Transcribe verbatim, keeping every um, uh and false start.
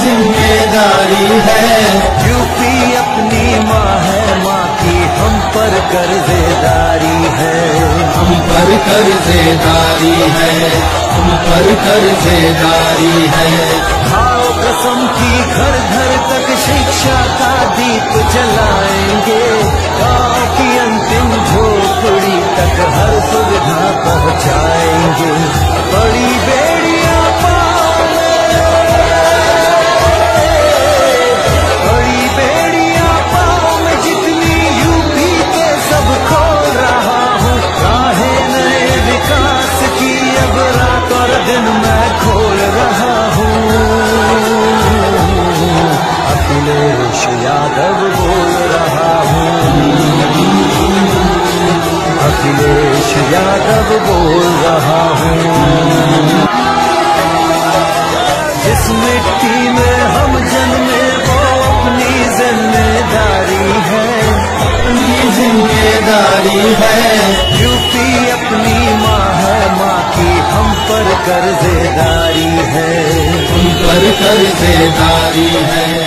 जिम्मेदारी है। यूपी अपनी माँ है, माँ की हम पर कर्जेदारी है। हम पर कर्जेदारी है, हम पर कर्जेदारी है। खाओ कसम की घर घर तक शिक्षा का दीप जलाएंगे। गाँव की अंतिम झोपड़ी तक हर सुविधा पहुँचाएंगे। बड़ी बेड़ियां पाँव में, बड़ी बेड़ियां पाँव में जितनी यूपी के सब खोल रहा हूँ। राहें नए विकास की अब रात और दिन मैं खोल रहा हूँ। अखिलेश यादव बोल रहा हूँ, अखिलेश यादव बोल रहा हूँ। जिस मिट्टी में हम जन्मे वो अपनी जिम्मेदारी है, अपनी जिम्मेदारी है। यूपी अपनी माँ है, माँ की हम पर कर्जेदारी है। हम पर कर्जेदारी है।